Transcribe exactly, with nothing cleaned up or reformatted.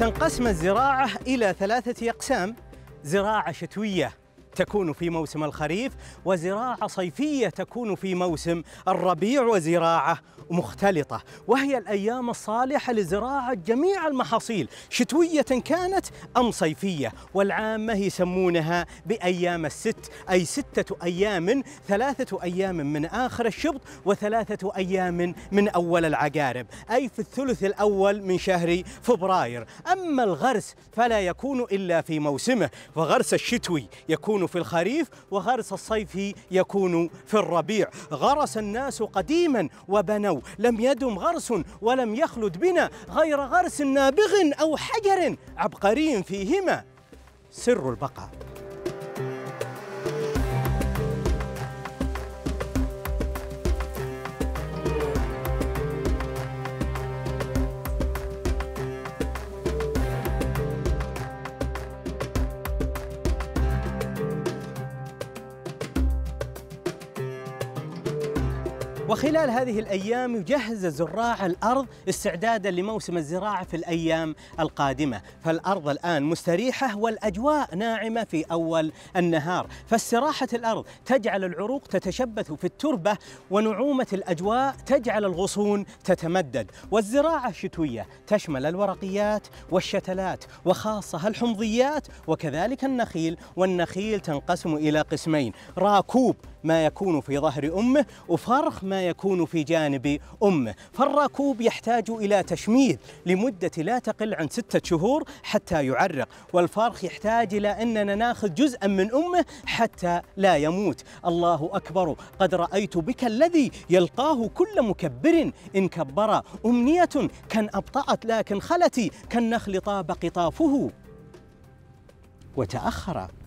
تنقسم الزراعة إلى ثلاثة أقسام: زراعة شتوية تكون في موسم الخريف، وزراعة صيفية تكون في موسم الربيع، وزراعة مختلطة، وهي الأيام الصالحة لزراعة جميع المحاصيل شتوية كانت أم صيفية. والعامة يسمونها بأيام الست، أي ستة أيام، ثلاثة أيام من آخر الشبط وثلاثة أيام من أول العقارب، أي في الثلث الأول من شهر فبراير. أما الغرس فلا يكون إلا في موسمه، فغرس الشتوي يكون في الخريف، وغرس الصيفي يكون في الربيع. غرس الناس قديما وبنوا، لم يدم غرس ولم يخلد بنا غير غرس نابغ أو حجر عبقري فيهما سر البقاء. وخلال هذه الأيام يجهز الزراع الأرض استعدادا لموسم الزراعة في الأيام القادمة، فالأرض الآن مستريحة والأجواء ناعمة في أول النهار، فاستراحة الأرض تجعل العروق تتشبث في التربة، ونعومة الأجواء تجعل الغصون تتمدد. والزراعة الشتوية تشمل الورقيات والشتلات، وخاصة الحمضيات، وكذلك النخيل. والنخيل تنقسم إلى قسمين: راكوب ما يكون في ظهر أمه، وفرخ ما يكون في جانب أمه. فالراكوب يحتاج إلى تشميد لمدة لا تقل عن ستة شهور حتى يعرق، والفرخ يحتاج إلى أننا ناخذ جزءا من أمه حتى لا يموت. الله أكبر، قد رأيت بك الذي يلقاه كل مكبر إن كبر، أمنية كان أبطأت لكن خلتي، كالنخل طاب قطافه وتأخر.